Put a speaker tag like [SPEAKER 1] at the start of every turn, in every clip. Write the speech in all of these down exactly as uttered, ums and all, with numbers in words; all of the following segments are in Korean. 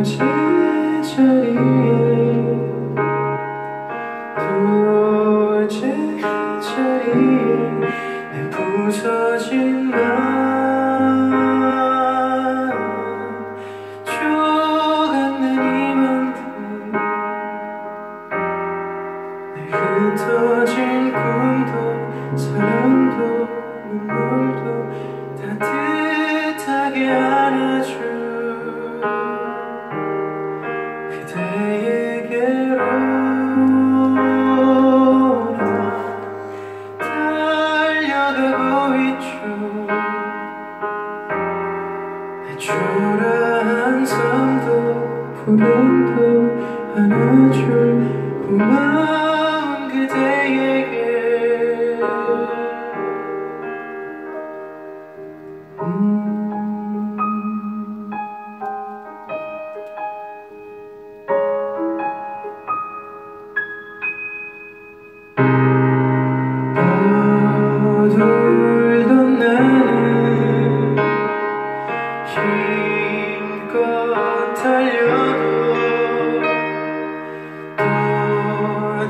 [SPEAKER 1] 내 부서진 마음 조각난 희망들 내 흩어진 꿈도 사랑도 눈물도 따뜻하게 안아줄 그대에게로 초라한 삶도 불행도 안아줄 고마운 그대에게 음. 떠돌던 나는 힘껏 달려도 또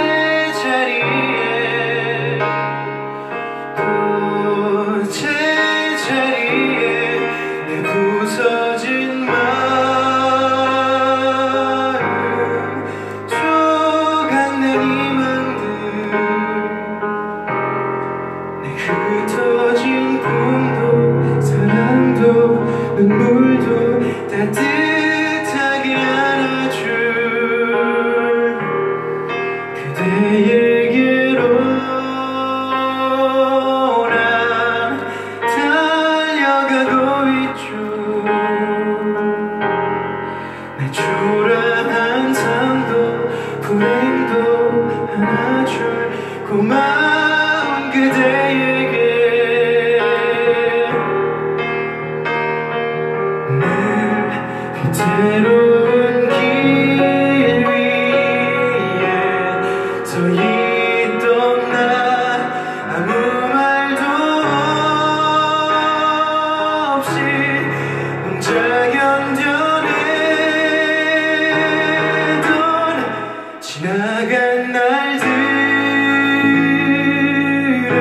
[SPEAKER 1] 제자리에 또 제자리에 내 부서진 마음 조각난 희망들 내 흩어진 꿈도 사랑도 눈물도 따뜻하게 안아줄 그대에게로 난 달려가고 있죠. 내 초라한 삶도 불행도 안아줄 고마운 그대에게 새로운 길 위에 서 있던 나 아무 말도 없이 혼자 견뎌내던 지나간 날들에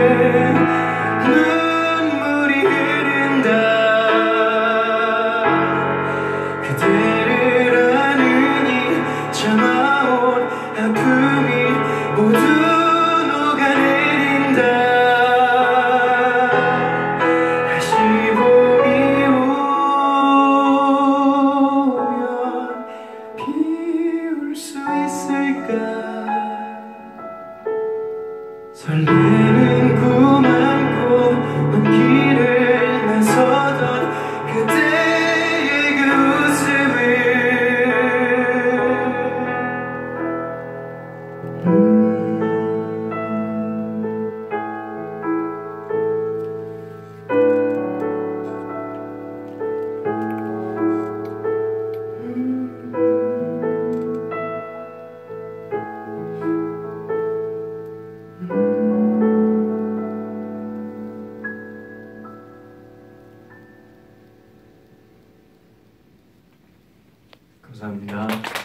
[SPEAKER 1] 눈물이 흐른다. 그대를 안으니 참아온 아픔이 모두 녹아내린다. 다시 봄이 오면 피울 수 있을까. 설레는 꿈 안고 먼 길을 나서던 그대의 그 웃음을 음. 감사합니다.